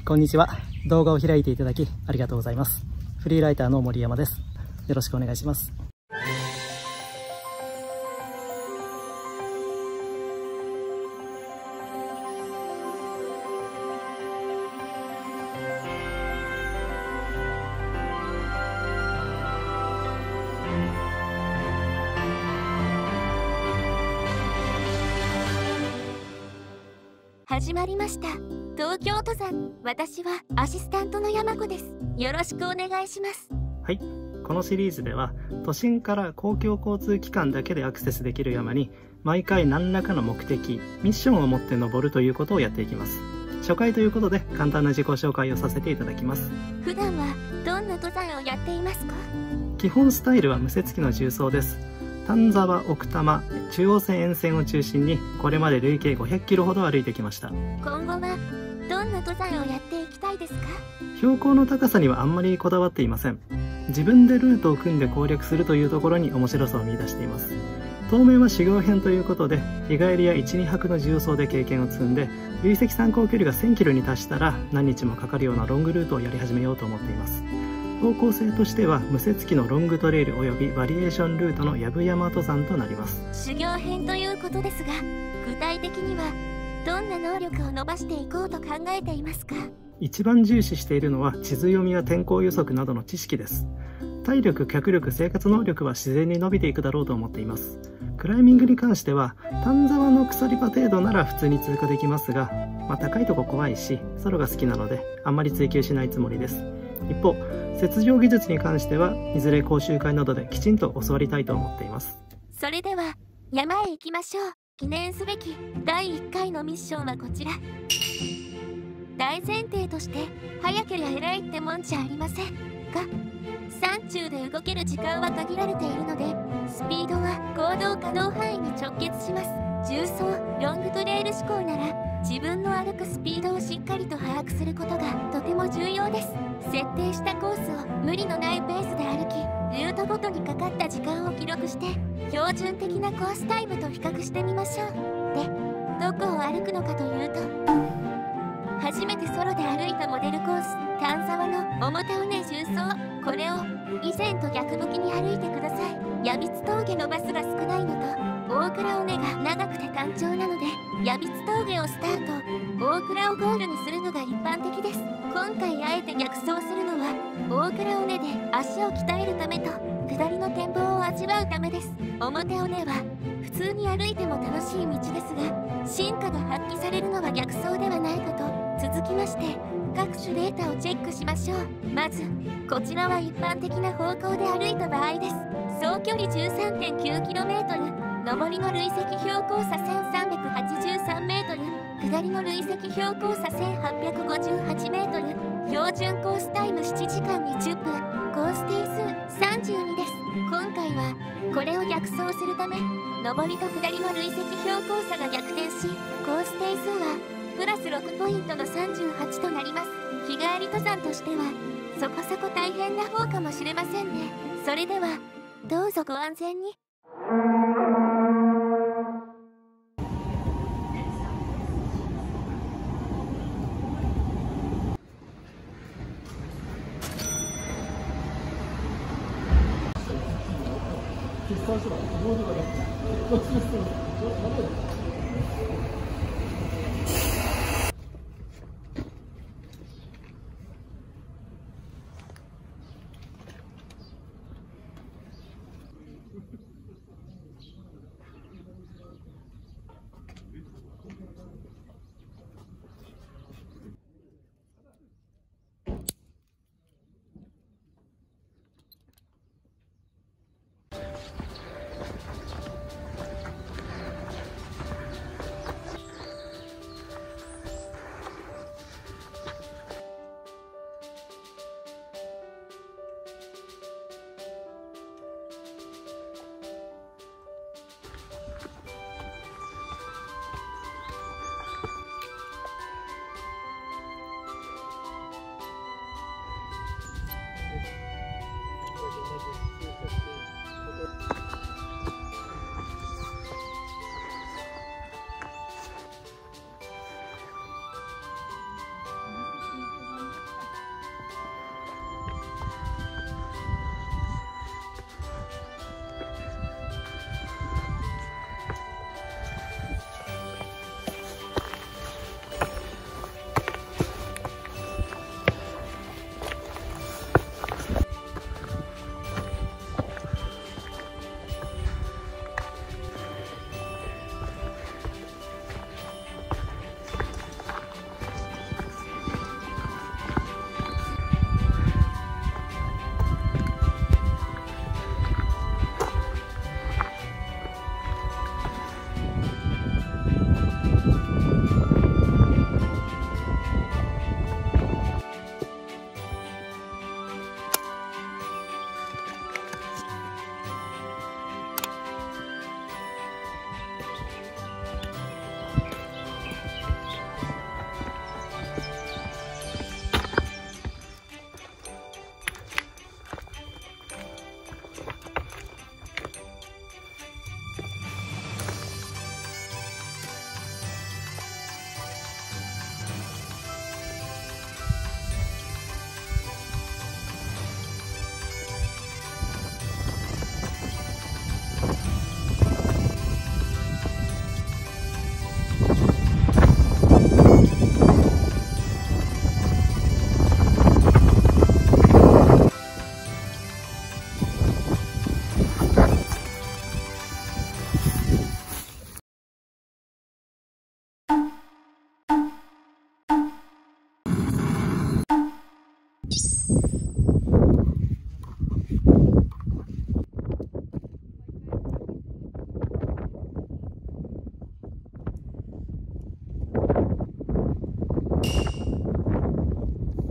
こんにちは。動画を開いていただきありがとうございます。フリーライターの森山です。よろしくお願いします。 始まりました。東京登山。私はアシスタントの山子です。よろしくお願いします。 はい。このシリーズでは、都心から公共交通機関だけでアクセスできる山に、毎回何らかの目的、ミッションを持って登るということをやっていきます。初回ということで、簡単な自己紹介をさせていただきます。 普段はどんな登山をやっていますか？ 基本スタイルは無設機の縦走です。丹沢、奥多摩、中央線沿線を中心にこれまで累計500キロほど歩いてきました。 今後はどんな登山をやっていきたいですか？ 標高の高さにはあんまりこだわっていません。自分でルートを組んで攻略するというところに面白さを見出しています。当面は修行編ということで、日帰りや 1,2 泊の縦走で経験を積んで、累積参考距離が1000キロに達したら何日もかかるようなロングルートをやり始めようと思っています。方向性としては無設機のロングトレイル及びバリエーションルートの藪山登山となります。 修行編ということですが、具体的にはどんな能力を伸ばしていこうと考えていますか？ 一番重視しているのは地図読みや天候予測などの知識です。体力、脚力、生活能力は自然に伸びていくだろうと思っています。クライミングに関しては丹沢の鎖場程度なら普通に通過できますが、高いとこ怖いしソロが好きなのであんまり追求しないつもりです。一方、雪上技術に関してはいずれ講習会などできちんと教わりたいと思っています。 それでは山へ行きましょう。記念すべき第1回のミッションはこちら。大前提として早ければ偉いってもんじゃありませんが、山中で動ける時間は限られているので、スピードは行動可能範囲に直結します。縦走ロングトレイル志向なら自分の歩くスピードをしっかりと把握することがとても重要です。設定したコースを無理のないペースで歩き、ルートごとにかかった時間を記録して標準的なコースタイムと比較してみましょう。で、どこを歩くのかというと、初めてソロで歩いたモデルコース丹沢の表尾根縦走、これを以前と逆向きに歩いてください。矢櫃峠のバスが少ないのと大倉尾根が長くて単調なので、矢櫃峠をスタート、大倉をゴールにするのが一般的です。今回あえて逆走するのは大倉尾根で足を鍛えるためと下りの展望を味わうためです。表尾根は普通に歩いても楽しい道ですが、進化が発揮されるのは逆走ではないかと。続きまして各種データをチェックしましょう。まずこちらは一般的な方向で歩いた場合です。総距離 13.9km、 上りの累積標高差 1383m、 下りの累積標高差 1858m、 標準コースタイム7時間20分、コース定数32です。今回はこれを逆走するため、上りと下りの累積標高差が逆転し、コース定数はプラス6ポイントの38となります。日帰り登山としてはそこそこ大変な方かもしれませんね。それではどうぞご安全に。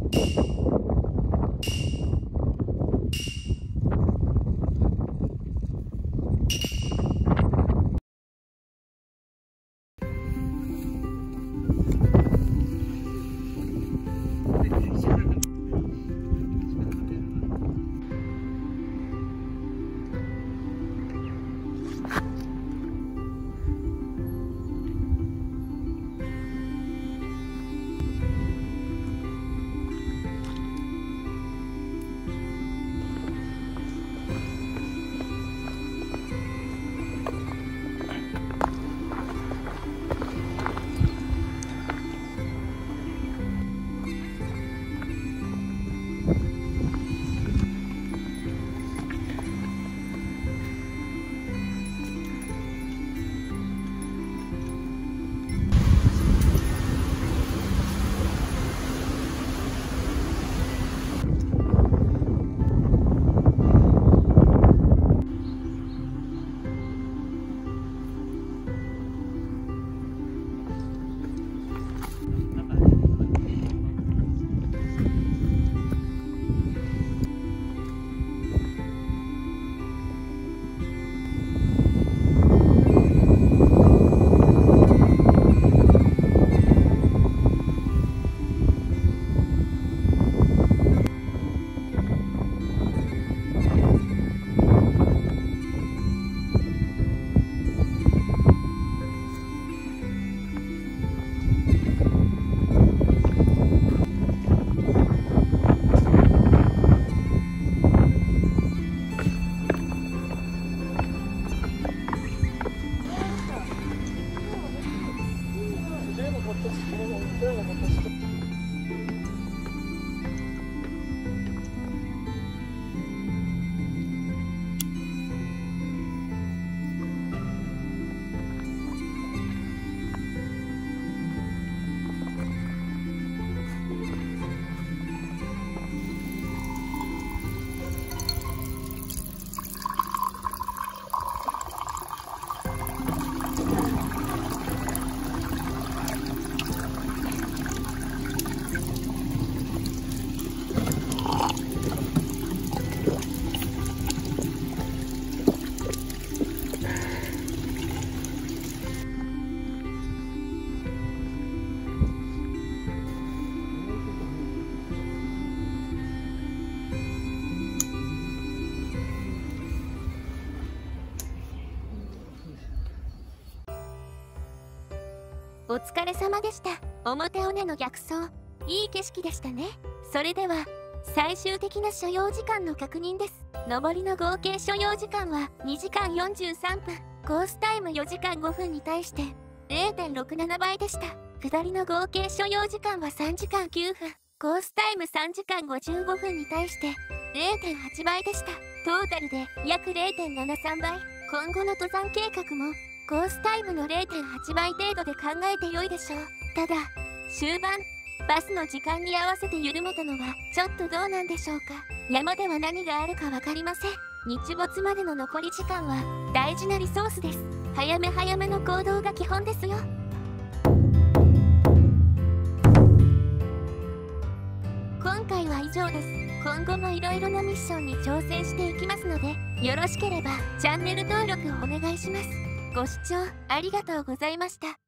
お疲れ様でした。表尾根の逆走、いい景色でしたね。それでは最終的な所要時間の確認です。上りの合計所要時間は2時間43分、コースタイム4時間5分に対して 0.67 倍でした。下りの合計所要時間は3時間9分、コースタイム3時間55分に対して 0.8 倍でした。トータルで約 0.73 倍。今後の登山計画もコースタイムの 0.8 倍程度で考えて良いでしょう。ただ終盤バスの時間に合わせて緩めたのはちょっとどうなんでしょうか。山では何があるか分かりません。日没までの残り時間は大事なリソースです。早め早めの行動が基本ですよ。今回は以上です。今後もいろいろなミッションに挑戦していきますので、よろしければチャンネル登録をお願いします。ご視聴ありがとうございました。